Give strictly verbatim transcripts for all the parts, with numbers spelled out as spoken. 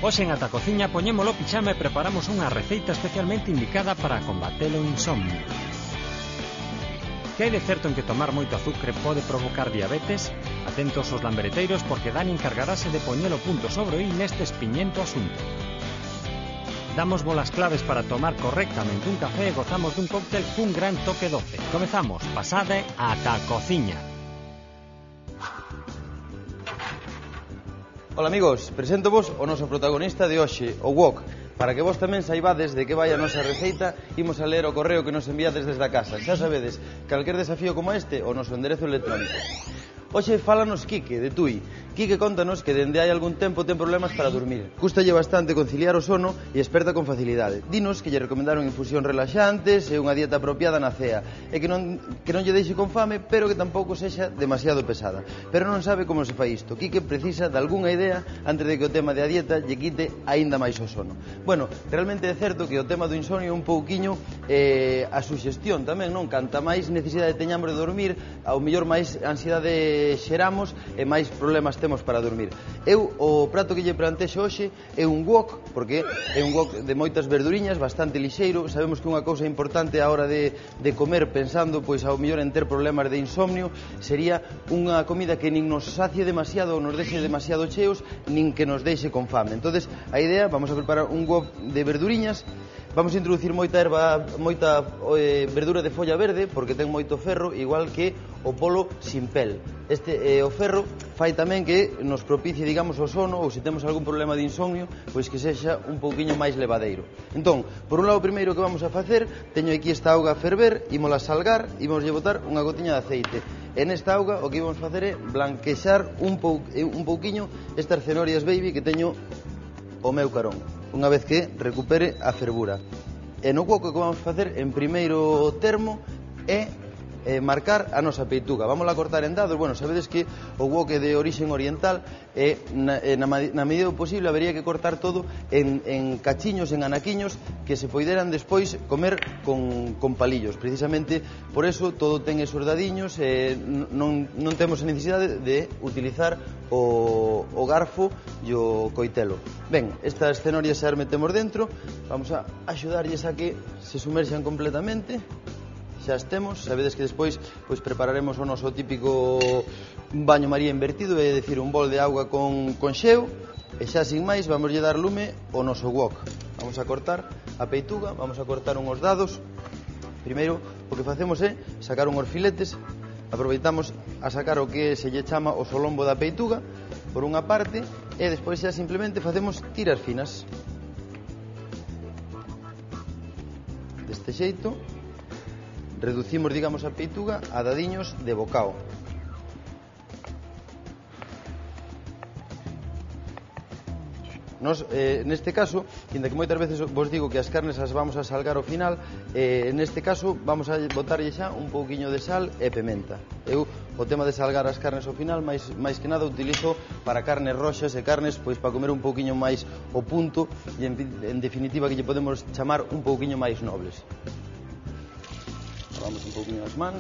Hoxe en Ata Cociña poñémolo pixama e preparamos unha receita especialmente indicada para combater o insomnio. Que hai de certo en que tomar moito azúcar pode provocar diabetes? Atentos aos lambereteiros porque Dani encargarase de poñelo punto sobre o i neste espiñento asunto. Damos bolas claves para tomar correctamente un café e gozamos dun cóctel cun gran toque doce. Comezamos, pasade Ata Cociña. Ola amigos, presento vos o noso protagonista de hoxe, o wok. Para que vos tamén saibades de que vai a nosa receita, imos a ler o correo que nos enviades desde a casa. Xa sabedes, calquer desafío como este, o noso enderezo electrónico. Hoxe fálanos Quique, de Tui. Quique contanos que dende hai algún tempo ten problemas para dormir. Cústalle bastante conciliar o sono e esperta con facilidade. Dinos que lle recomendaron infusión relaxantes e unha dieta apropiada na cea. E que non, que non lle deixe con fame, pero que tampouco sexa demasiado pesada. Pero non sabe como se fai isto. Quique precisa de algunha idea antes de que o tema da dieta lle quite aínda máis o sono. Bueno, realmente é certo que o tema do insomnio é un pouquiño eh, a suxestión tamén, non? Canta máis necesidade teñamos de dormir, ao mellor máis ansiedade xeramos e máis problemas temos para dormir. Eu, o prato que lle plantexo hoxe é un wok, porque é un wok de moitas verduriñas, bastante lixeiro. Sabemos que unha cousa importante a hora de, de comer, pensando pois ao mellor en ter problemas de insomnio, sería unha comida que nin nos sacie demasiado ou nos deixe demasiado cheos, nin que nos deixe con fame. Entonces, a idea, vamos a preparar un wok de verduriñas. Vamos a introducir moita erva, moita eh, verdura de folla verde, porque ten moito ferro, igual que o polo sin pel. Este eh, o ferro fai tamén que nos propicie, digamos, o sono, ou se temos algún problema de insomnio, pois que sexa un pouquiño máis levadeiro. Entón, por un lado, primeiro que vamos a facer, teño aquí esta auga a ferver, ímola salgar, ímos lle botar unha gotiña de aceite. En esta auga o que ímos facer é blanquexar un, pou, un pouquiño estas cenorias baby que teño o meu carón, unha vez que recupere a fervura. E no wok que vamos facer en primeiro termo é eh, marcar a nosa peituga. Vamos a cortar en dados. Bueno, sabedes que o wok é de orixen oriental e na, na, na medida posible habería que cortar todo en, en cachiños, en anaquiños que se poideran despois comer con, con palillos. Precisamente por eso todo ten esos dadiños e non, non temos a necesidade de utilizar o, o garfo e o coitelo. Ben, estas cenorias xa as metemos dentro, vamos a axudarlles a que se sumerxan completamente. Xa as temos, sabedes que despois pois prepararemos o noso típico baño maría invertido, é dicir, un bol de auga con, con xeo, e xa sin máis vamos lle dar lume ao noso wok. Vamos a cortar a peituga, vamos a cortar uns dados. Primeiro, o que facemos é sacar uns filetes, aproveitamos a sacar o que se lle chama o solombo da peituga, por unha parte, e despois xa simplemente facemos tiras finas. Deste xeito, reducimos, digamos, a peituga a dadiños de bocao. Nos, eh, neste caso, ainda que moitas veces vos digo que as carnes as vamos a salgar ao final, eh, neste caso vamos a botarlle xa un pouquiño de sal e pimenta. Eu o tema de salgar as carnes ao final, máis, máis que nada, utilizo para carnes roxas e carnes pois para comer un pouquiño máis o punto e, en, en definitiva, que lle podemos chamar un pouquiño máis nobles. Lavamos un pouquinho as mans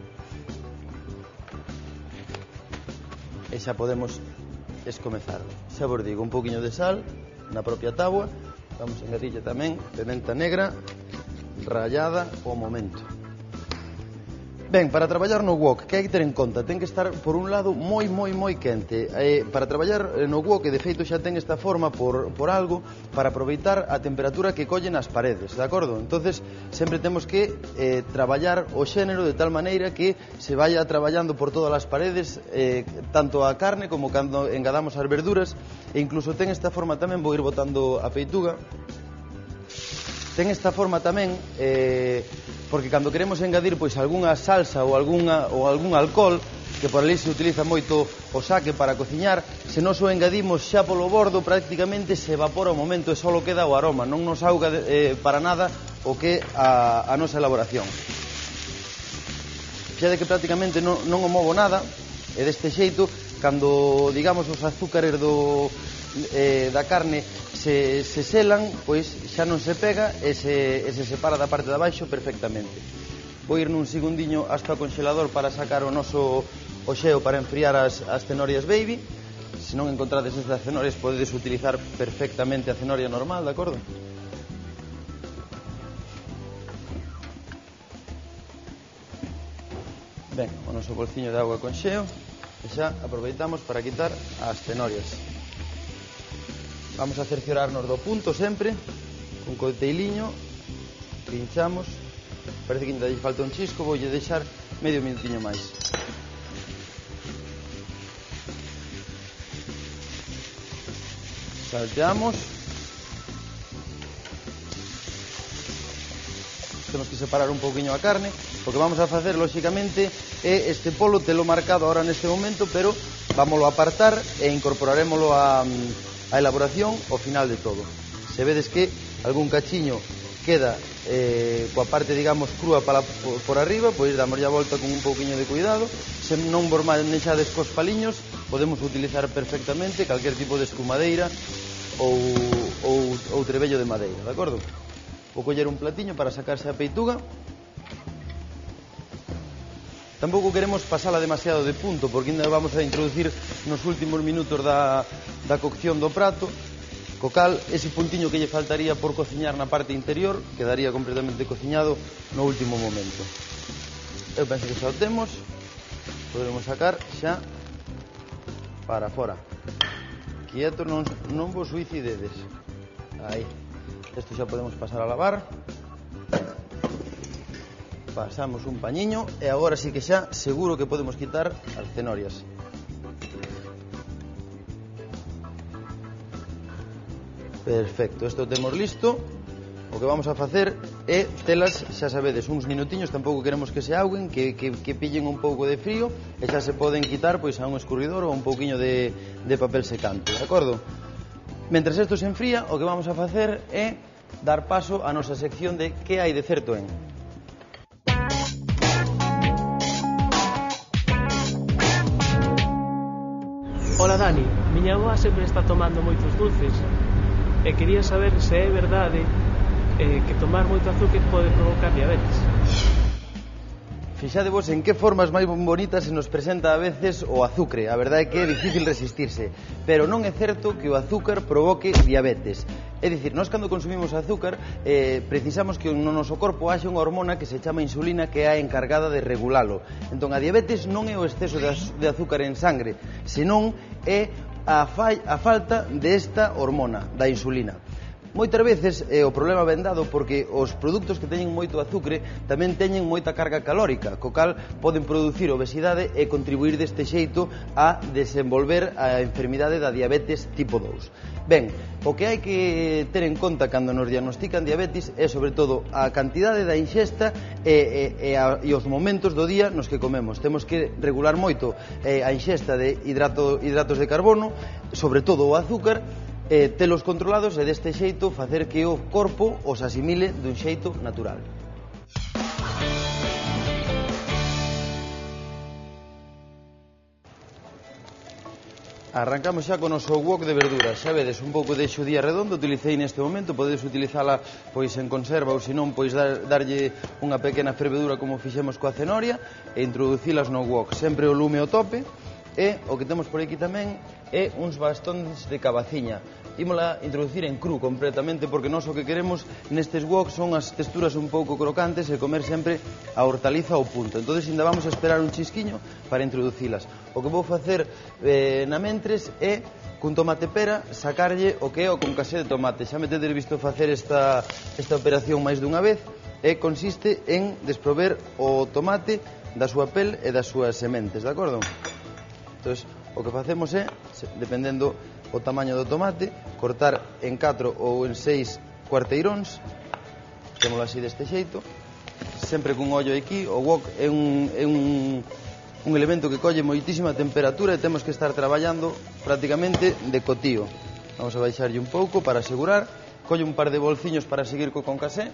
e xa podemos escomezar. Xa vos digo, un pouquinho de sal na propia táboa. Vamos a engadille tamén pimenta negra rallada ao momento. Ben, para traballar no wok, que hai que ter en conta? Ten que estar, por un lado, moi, moi, moi quente. Eh, para traballar no wok, que de feito xa ten esta forma por, por algo, para aproveitar a temperatura que collen as paredes, de acordo? Entonces, sempre temos que eh, traballar o xénero de tal maneira que se vaya traballando por todas as paredes, eh, tanto a carne como cando engadamos as verduras, e incluso ten esta forma tamén, vou ir botando a peituga, ten esta forma tamén, eh, porque cando queremos engadir pois algunha salsa ou, alguna, ou algún alcohol, que por ali se utiliza moito o saque para cociñar, se nos o engadimos xa polo bordo, prácticamente se evapora o momento e só queda o aroma, non nos auga eh, para nada o que a, a nosa elaboración. Fíxate que prácticamente non, non o movo nada, e deste xeito, cando, digamos, os azúcares do, eh, da carne se, se selan, pois xa non se pega e se, e se separa da parte de abaixo perfectamente. Vou ir nun segundiño hasta o congelador para sacar o noso o xeo para enfriar as, as cenorias baby. se non encontrades estas cenorias podedes utilizar perfectamente a cenoria normal, de acordo? Ben, o noso bolsiño de auga con xeo e xa aproveitamos para quitar as cenorias. Vamos a cerciorarnos do punto sempre con coiteiliño, pinchamos, parece que ainda lle falta un chisco, voulle deixar medio minutiño máis. Salteamos. Temos que separar un pouquiño a carne. O que vamos a facer, lóxicamente, é este polo telo marcado ahora neste momento, pero vámoslo a apartar e incorporarémoslo a, a elaboración ao final de todo. Se vedes que algún cachiño queda eh, coa parte, digamos, crúa para, por, por arriba, pois damos a volta con un pouquiño de cuidado. Se non vos manexades cos paliños, podemos utilizar perfectamente calquer tipo de escumadeira ou, ou, ou trebello de madeira, de acordo? Vou coller un platiño para sacarse a peituga. Tampouco queremos pasala demasiado de punto, porque ainda vamos a introducir nos últimos minutos da, da cocción do prato, co cal ese puntiño que lle faltaría por cociñar na parte interior quedaría completamente cociñado no último momento. Eu penso que xa o temos, podemos sacar xa para fora. Quieto, non, non vos suicidedes. Aí. Isto xa podemos pasar a lavar. Pasamos un pañiño e agora sí que xa seguro que podemos quitar as cenorias. Perfecto, isto temos listo. O que vamos a facer é telas, xa sabedes, uns minutiños, tampouco queremos que se auguen, que, que, que pillen un pouco de frío e xa se poden quitar pois a un escurridor ou un pouquiño de, de papel secante, de acordo? Mentres isto se enfría, o que vamos a facer é dar paso á nosa sección de que hai de certo en. Ola Dani, miña avoa sempre está tomando moitos dulces e quería saber se é verdade eh, que tomar moito azúcar pode provocar diabetes. Fixadevos en que formas máis bonitas se nos presenta a veces o azucre. A verdade é que é difícil resistirse, pero non é certo que o azúcar provoque diabetes. É dicir, nós cando consumimos azúcar eh, precisamos que no noso corpo haxe unha hormona que se chama insulina, que é a encargada de regulalo. Entón a diabetes non é o exceso de azúcar en sangre, senón é a, fa a falta desta hormona, da insulina. Moitas veces eh, o problema ven dado porque os produtos que teñen moito azúcar tamén teñen moita carga calórica, co cal poden producir obesidade e contribuir deste xeito a desenvolver a enfermidade da diabetes tipo dous. Ben, o que hai que ter en conta cando nos diagnostican diabetes é sobre todo a cantidade da ingesta e, e, e, a, e os momentos do día nos que comemos. Temos que regular moito eh, a ingesta de hidrato, hidratos de carbono, sobre todo o azúcar, eh, telos controlados e deste xeito facer que o corpo os asimile dun xeito natural. Arrancamos xa con o noso wok de verduras. Xa vedes, un pouco de xudía redondo utilicei neste momento, podedes utilizala pois en conserva ou senón pois dar, darlle unha pequena fervedura como fixemos coa cenoria e introducilas no wok, sempre o lume ao tope. E o que temos por aquí tamén é uns bastóns de cabaciña. Ímola introducir en cru completamente porque nós o que queremos nestes wok son as texturas un pouco crocantes e comer sempre a hortaliza ao punto. Entón, ainda vamos a esperar un chisquiño para introducilas. O que vou facer eh, na mentres é cun tomate pera sacarlle o que é o concasé de tomate. Xa me tedes visto facer esta, esta operación máis dunha vez e consiste en desprover o tomate da súa pel e das súas sementes, de acordo? Entón, o que facemos é, dependendo o tamaño do tomate, cortar en catro ou en seis cuarteiróns, témolo así deste xeito, sempre cun ollo aquí. O wok é un, é un, un elemento que colle moitísima temperatura e temos que estar traballando prácticamente de cotío. Vamos a baixarlle un pouco para asegurar, colle un par de bolciños para seguir co concasé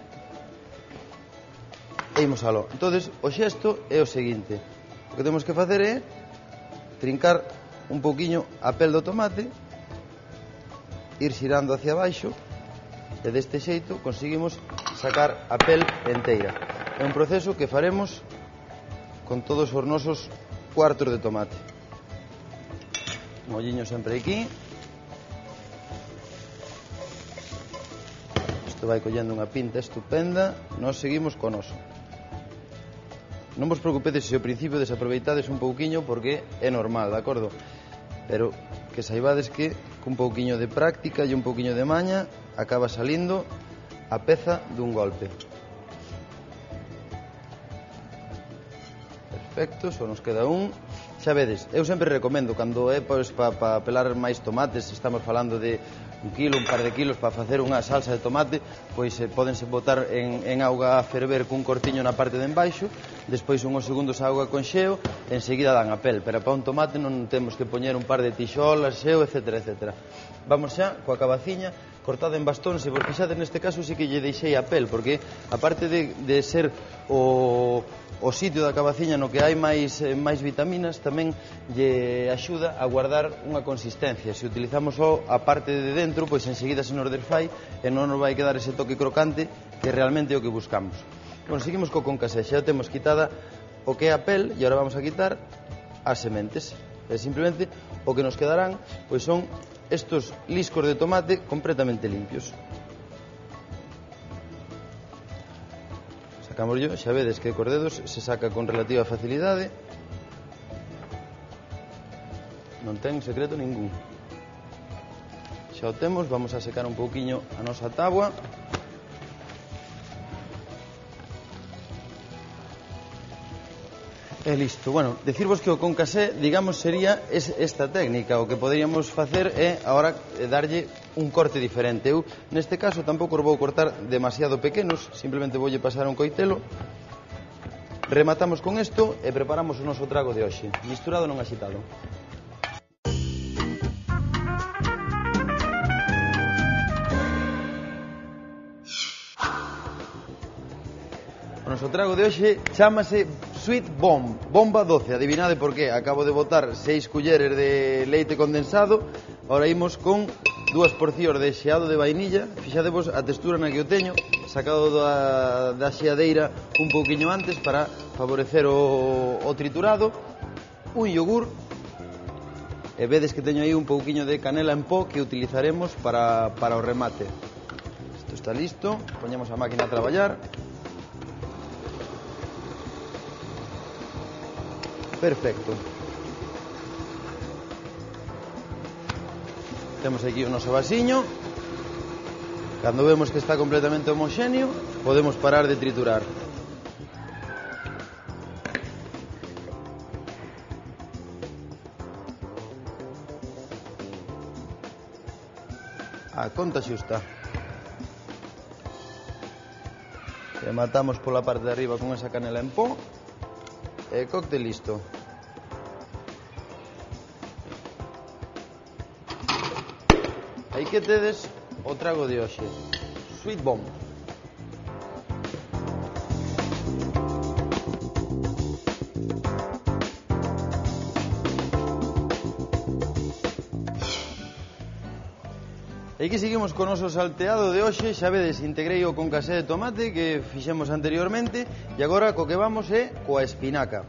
e imos aló. Entón, o xesto é o seguinte, o que temos que facer é trincar un pouquiño a pel do tomate, ir xirando hacia baixo e deste xeito conseguimos sacar a pel enteira. É un proceso que faremos con todos os nosos cuartos de tomate. molliño sempre aquí. Isto vai collendo unha pinta estupenda. Nos seguimos con oso. Non vos preocupedes se ao principio desaproveitades un pouquiño, porque é normal, de acordo? Pero que saibades que cun pouquiño de práctica e un pouquiño de maña acaba salindo a peza dun golpe. Perfecto, só nos queda un. Xa vedes, eu sempre recomendo, cando é pois, para pa pelar máis tomates, estamos falando de un kilo, un par de kilos, para facer unha salsa de tomate, pois eh, podense botar en, en auga a ferver cun cortiño na parte de embaixo, despois unhos segundos a auga con xeo, enseguida dan a pel, pero para un tomate non temos que poñer un par de tixolas, xeo, etcétera, etcétera. Vamos xa coa cabaciña cortada en bastón. Se vos fixades neste caso sí que lle deixei a pel, porque aparte de, de ser o, o sitio da cabaciña no que hai máis, eh, máis vitaminas, tamén lle axuda a guardar unha consistencia. Se utilizamos só a parte de dentro, pois enseguida se nos desfai e non nos vai quedar ese toque crocante que realmente é o que buscamos. Bueno, seguimos co concasé. Xa temos quitada o que é a pel e agora vamos a quitar as sementes. E simplemente o que nos quedarán pois son estos liscos de tomate completamente limpios. Sacamos yo, xa vedes que cos dedos se saca con relativa facilidade. Non ten secreto ningún. Xa o temos, vamos a secar un pouquiño a nosa táboa. E listo. Bueno, decirvos que o concasé, digamos, sería esta técnica. O que poderíamos facer é, agora, darlle un corte diferente. Eu, neste caso, tampouco os vou cortar demasiado pequenos, simplemente voulle pasar un coitelo. Rematamos con isto e preparamos o noso trago de hoxe, misturado non axitado. O noso trago de hoxe chámase Sweet Bomb, bomba doce. Adivinade por qué. Acabo de botar seis culleres de leite condensado. Ahora imos con dúas porcións de xeado de vainilla. Fixadevos a textura na que o teño, sacado da, da xeadeira un pouquiño antes para favorecer o, o triturado. Un yogur. E vedes que teño aí un pouquiño de canela en pó que utilizaremos para, para o remate. Isto está listo. Poñemos a máquina a traballar. Perfecto. Temos aquí o noso vasiño. Cando vemos que está completamente homoxéneo, podemos parar de triturar. A conta xusta. Rematamos pola parte de arriba con esa canela en pó. E cóctel listo. Aí que tedes o trago de hoxe, Sweet Bomb. E aquí seguimos con o noso salteado de hoxe. Xa vedes, integrei o concasé de tomate que fixemos anteriormente. E agora co que vamos é coa espinaca.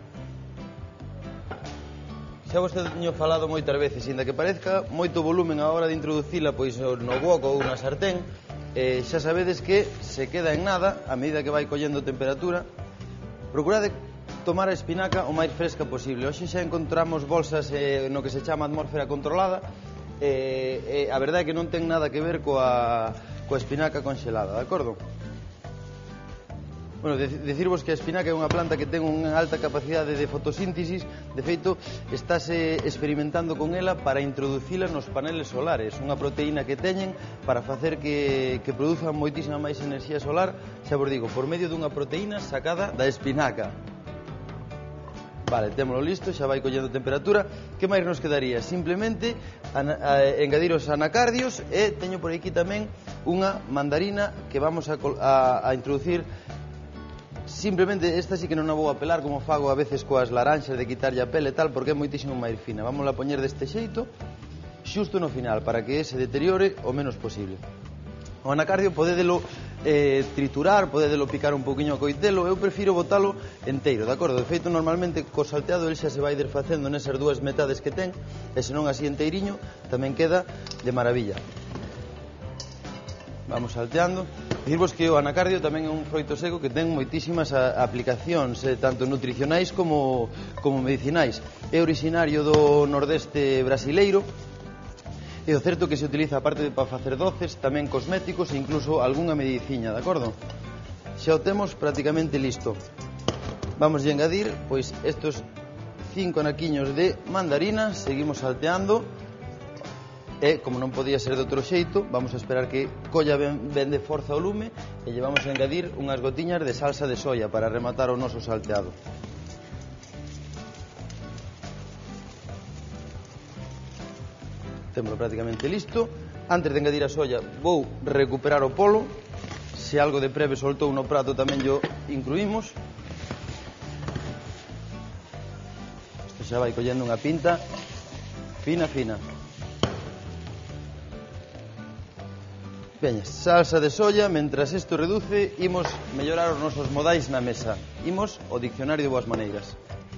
Xa vos teño falado moitas veces, inda que parezca moito volumen a hora de introducila pois no wok ou na sartén, eh, xa sabedes que se queda en nada a medida que vai collendo temperatura. Procurade tomar a espinaca o máis fresca posible. Hoxe xa encontramos bolsas eh, no que se chama atmósfera controlada. Eh, eh, a verdade é que non ten nada que ver coa, coa espinaca conxelada, de acordo? Bueno, decirvos que a espinaca é unha planta que ten unha alta capacidade de fotosíntesis. De feito, estáse experimentando con ela para introducila nos paneles solares, unha proteína que teñen para facer que, que produzan moitísima máis enerxía solar, xa vos digo, por medio dunha proteína sacada da espinaca. Vale, témolo listo, xa vai collendo temperatura. Que máis nos quedaría? Simplemente engadir os anacardios e teño por aquí tamén unha mandarina que vamos a, a, a introducir. Simplemente, esta sí que non a vou a pelar como fago a veces coas laranxas de quitarlle a pele e tal, porque é moitísimo máis fina. Vamos a poñer deste xeito, xusto no final, para que se deteriore o menos posible. O anacardio podédelo eh, triturar, podedelo picar un pouquiño a coitelo. Eu prefiro botalo enteiro, de acordo? De feito, normalmente co salteado el xa se vai desfacendo nesas dúas metades que ten, e senón así enteiriño tamén queda de maravilla. Vamos salteando. Dicirvos que o anacardio tamén é un froito seco que ten moitísimas aplicacións, eh, tanto nutricionais como, como medicinais. É originario do nordeste brasileiro, e o certo que se utiliza aparte de para facer doces, tamén cosméticos e incluso algunha mediciña, de acordo? Xa o temos prácticamente listo. Vamos a engadir, pois, estos cinco anaquiños de mandarina, seguimos salteando. E, como non podía ser de outro xeito, vamos a esperar que colla ben, ben de forza o lume e lle vamos a engadir unhas gotiñas de salsa de soia para rematar o noso salteado. Témolo prácticamente listo. Antes de engadir a soia vou recuperar o polo. Se algo de preve soltou no prato tamén yo incluímos. Isto xa vai collendo unha pinta fina, fina. Veña, salsa de soia, mentras isto reduce, imos mellorar os nosos modais na mesa. Imos ao Dicionario de Boas Maneiras.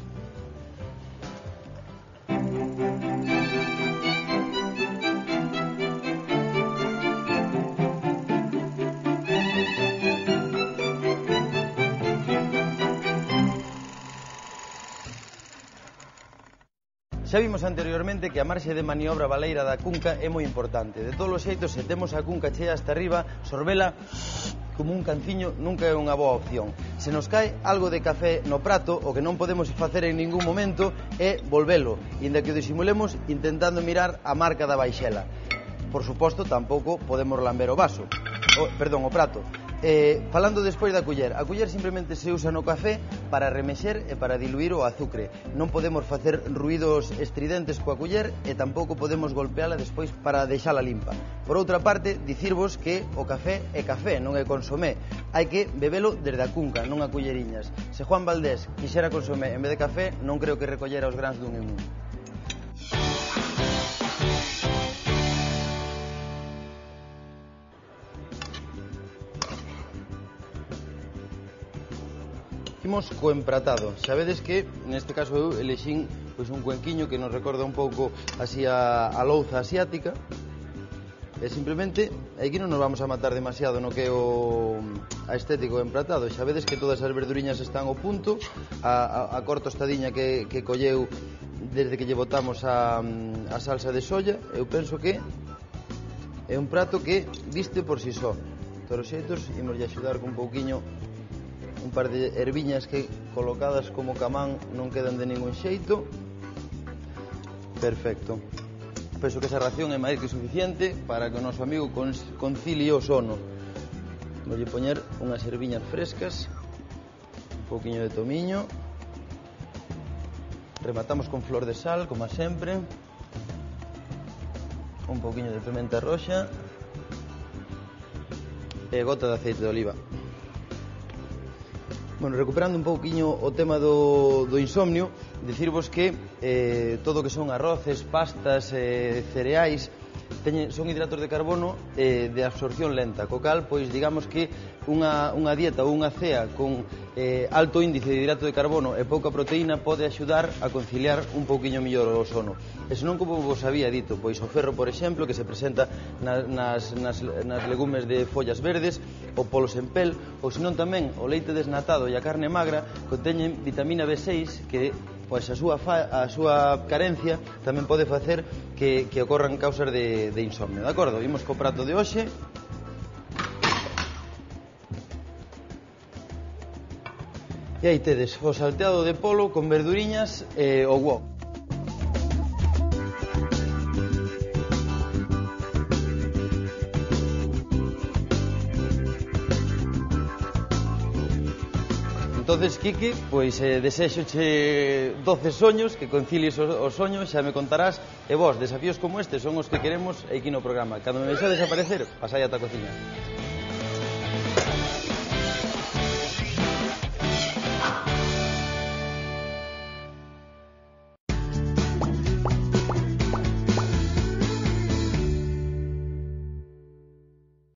Xa vimos anteriormente que a marxe de maniobra baleira da cunca é moi importante. De todos os xeitos, se temos a cunca chea hasta arriba, sorbela como un canciño nunca é unha boa opción. Se nos cae algo de café no prato, o que non podemos facer en ningún momento é volvelo, inda que o disimulemos intentando mirar a marca da baixela. Por suposto, tampouco podemos lamber o vaso, o, perdón, o prato. Eh, falando despois da culler, a culler simplemente se usa no café para remexer e para diluir o azucre. Non podemos facer ruidos estridentes coa culler e tampouco podemos golpeala despois para deixala limpa. Por outra parte, dicirvos que o café é café, non é consomé. Hai que bebelo desde a cunca, non a culleriñas. Se Juan Valdés quixera consomé en vez de café, non creo que recollera os grans dun en un. Imos co empratado. Sabedes que, neste caso, eu elexín pois, un cuenquiño que nos recorda un pouco así a, a louza asiática. E simplemente, aquí non nos vamos a matar demasiado no que é o a estético empratado. Sabedes que todas as verduriñas están ao punto, a, a, a cor tostadiña que, que colleu desde que lle botamos a, a salsa de soia. Eu penso que é un prato que viste por si só. Todos os xeitos, imos lle axudar con un pouquiño un par de erviñas que colocadas como camán non quedan de ningún xeito. Perfecto. Penso que esa ración é máis que suficiente para que o noso amigo concilie o sono. Vou lle poñer unhas erviñas frescas, un pouquiño de tomiño, rematamos con flor de sal, como sempre, un pouquiño de pimenta roxa e gota de aceite de oliva. Bueno, recuperando un pouquiño o tema do, do insomnio, dicirvos que eh, todo o que son arroces, pastas, eh, cereais, teñen, son hidratos de carbono eh, de absorción lenta, co cal, pois digamos que unha, unha dieta ou unha cea con eh, alto índice de hidrato de carbono e pouca proteína pode axudar a conciliar un pouquiño mellor o sono. E senón, como vos había dito, pois o ferro, por exemplo, que se presenta nas, nas, nas, nas legumes de follas verdes, o polo sen pel, ou senón tamén o leite desnatado e a carne magra conteñen vitamina B seis que pois a súa, fa, a súa carencia tamén pode facer que, que ocorran causas de, de insomnio, de acordo? Vimos co prato de hoxe. E aí tedes o salteado de polo con verduriñas e o wok. Entonces, Kiki, pois eh, desexoche doce soños, que concilies os soños, xa me contarás. E vos, desafíos como este son os que queremos aquí no programa. Cando me vexades aparecer, pasai ata a cociña.